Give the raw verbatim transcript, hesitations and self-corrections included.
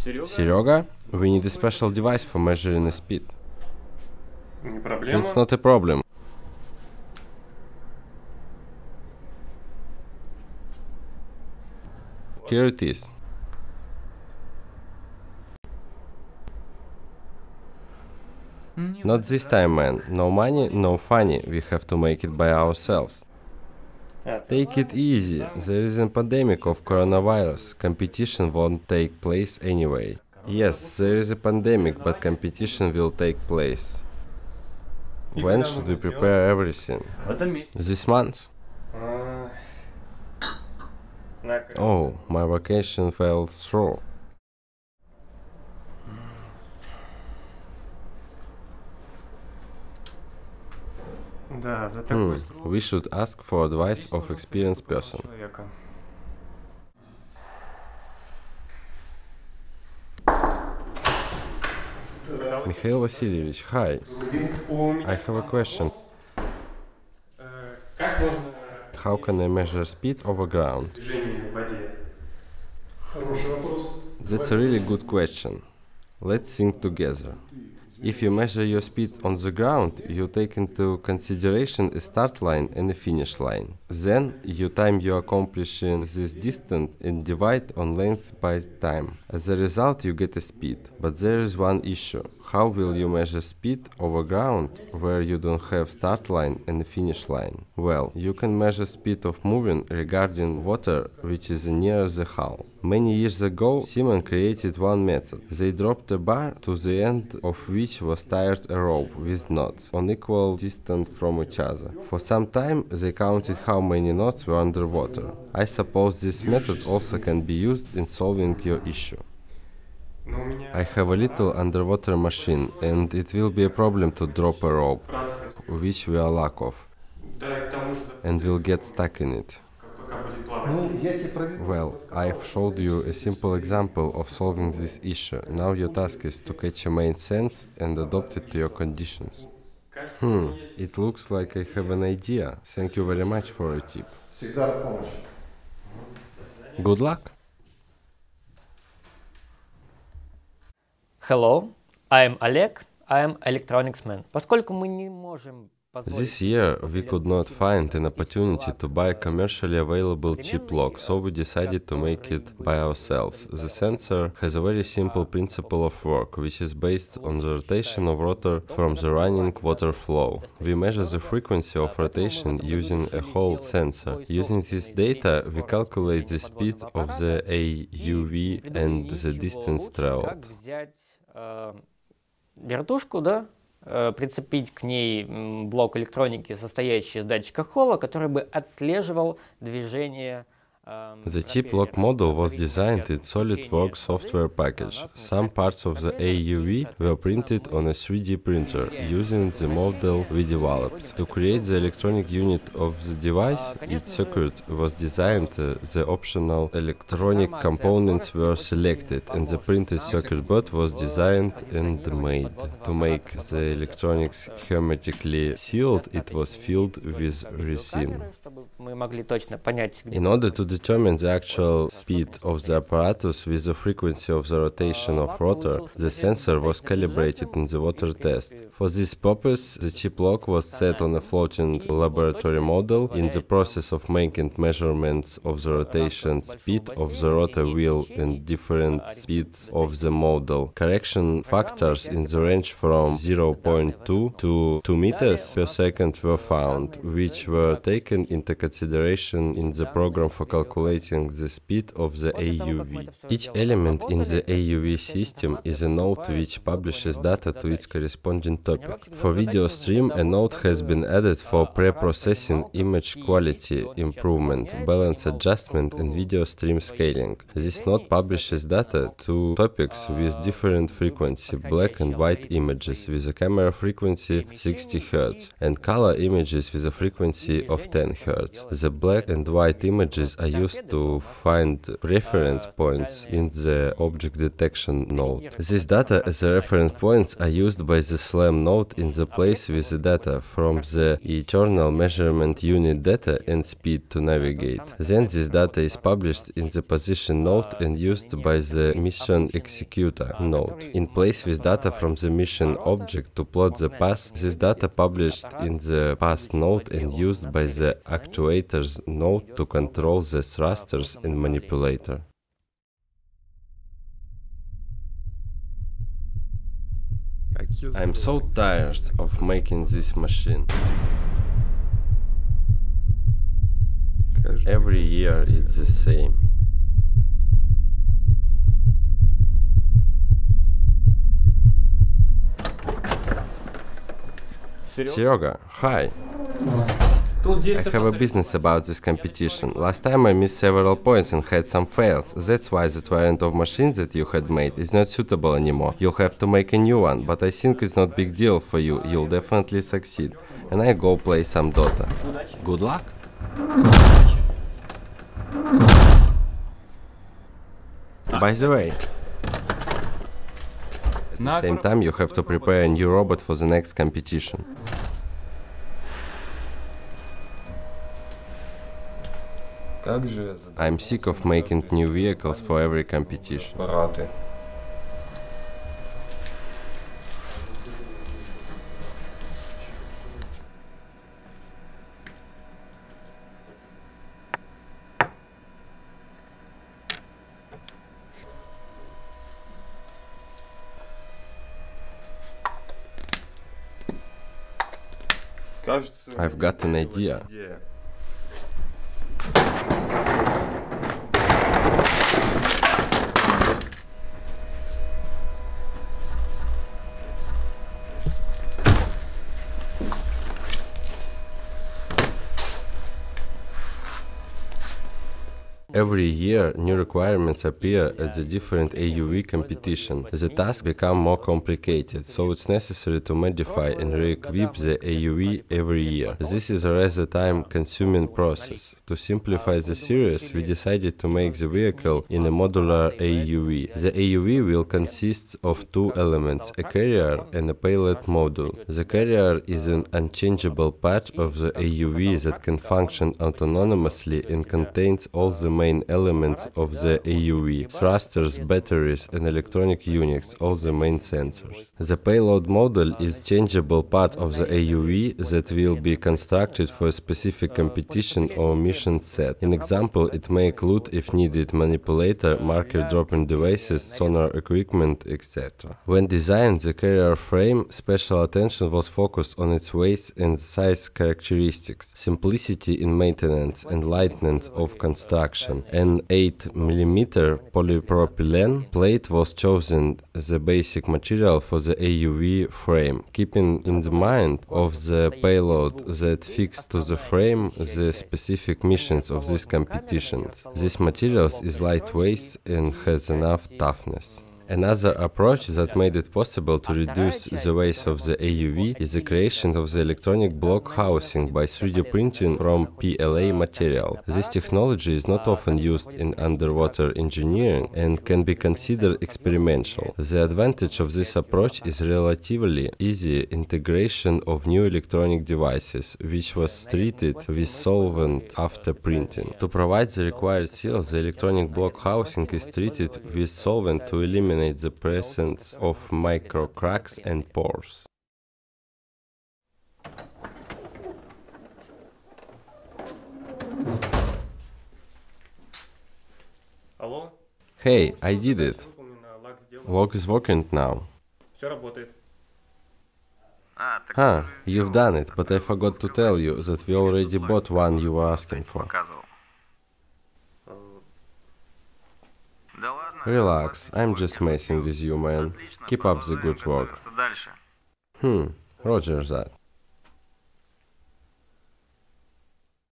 Серега, we need a special device for measuring the speed. That's not a problem. Here it is. Not this time, man. No money, no funny. We have to make it by ourselves. Take it easy. There is a pandemic of coronavirus. Competition won't take place anyway. Yes, there is a pandemic, but competition will take place. When should we prepare everything? This month? Oh, my vacation fell through. Hmm, we should ask for advice of experienced person. Mikhail Vasilievich, hi. I have a question. How can I measure speed over ground? That's a really good question. Let's think together. If you measure your speed on the ground, you take into consideration a start line and a finish line. Then you time you accomplishing this distance and divide on length by time. As a result, you get a speed. But there is one issue. How will you measure speed over ground where you don't have start line and a finish line? Well, you can measure speed of moving regarding water which is near the hull. Many years ago, Siemens created one method. They dropped a bar to the end of which was tied a rope with knots on equal distance from each other. For some time, they counted how many knots were underwater. I suppose this method also can be used in solving your issue. I have a little underwater machine, and it will be a problem to drop a rope, which we are lack of, and will get stuck in it. Well, I've showed you a simple example of solving this issue. Now your task is to catch a main sense and adopt it to your conditions. Hmm, it looks like I have an idea. Thank you very much for a tip. Good luck! Hello, I am Oleg, I am electronics man. Поскольку мы не можем This year, we could not find an opportunity to buy a commercially available chip lock, so we decided to make it by ourselves. The sensor has a very simple principle of work, which is based on the rotation of rotor from the running water flow. We measure the frequency of rotation using a Hall sensor. Using this data, we calculate the speed of the A U V and the distance traveled. Вертушку, да? Прицепить к ней блок электроники, состоящий из датчика Холла, который бы отслеживал движение. The chip lock module was designed in SolidWorks software package. Some parts of the A U V were printed on a three D printer using the model we developed. To create the electronic unit of the device, its circuit was designed, uh, the optional electronic components were selected, and the printed circuit board was designed and made. To make the electronics hermetically sealed, it was filled with resin. In order to determine the actual speed of the apparatus with the frequency of the rotation of rotor, the sensor was calibrated in the water test. For this purpose, the chip lock was set on a floating laboratory model. In the process of making measurements of the rotation speed of the rotor wheel and different speeds of the model, correction factors in the range from zero point two to two meters per second were found, which were taken into consideration in the program for calculating the speed of the A U V. Each element in the A U V system is a node which publishes data to its corresponding topic. For video stream, a node has been added for pre-processing, image quality improvement, balance adjustment and video stream scaling. This node publishes data to topics with different frequency, black and white images with a camera frequency sixty hertz and color images with a frequency of ten hertz. The black and white images are used to find reference points in the object detection node. This data as a reference points are used by the SLAM node in the place with the data from the eternal measurement unit data and speed to navigate. Then this data is published in the position node and used by the mission executor node. In place with data from the mission object to plot the path, this data published in the path node and used by the actuators node to control the thrusters and manipulator. I'm so tired of making this machine. Every year it's the same. Serega, hi. I have a business about this competition. Last time I missed several points and had some fails. That's why that variant of machine that you had made is not suitable anymore. You'll have to make a new one, but I think it's not big deal for you. You'll definitely succeed. And I go play some Dota. Good luck! By the way, at the same time you have to prepare a new robot for the next competition. I'm sick of making new vehicles for every competition. I've got an idea. Every year, new requirements appear at the different A U V competition. The tasks become more complicated, so it's necessary to modify and re-equip the A U V every year. This is a rather time-consuming process. To simplify the series, we decided to make the vehicle in a modular A U V. The A U V will consist of two elements, a carrier and a payload module. The carrier is an unchangeable part of the A U V that can function autonomously and contains all the main elements of the A U V: thrusters, batteries and electronic units, all the main sensors. The payload module is a changeable part of the A U V that will be constructed for a specific competition or mission set. In example, it may include, if needed, manipulator, marker dropping devices, sonar equipment, et cetera. When designing the carrier frame, special attention was focused on its weight and size characteristics, simplicity in maintenance and lightness of construction. An eight millimeter polypropylene plate was chosen as the basic material for the A U V frame, keeping in the mind of the payload that fixed to the frame the specific missions of these competitions. This material is lightweight and has enough toughness. Another approach that made it possible to reduce the weight of the A U V is the creation of the electronic block housing by three D printing from P L A material. This technology is not often used in underwater engineering and can be considered experimental. The advantage of this approach is relatively easy integration of new electronic devices, which was treated with solvent after printing. To provide the required seal, the electronic block housing is treated with solvent to eliminate the presence of micro cracks and pores. Hey, I did it. Lock is working now. Huh, you've done it, but I forgot to tell you that we already bought one you were asking for. Relax, I'm just messing with you, man. Keep up the good work. Hmm, roger that.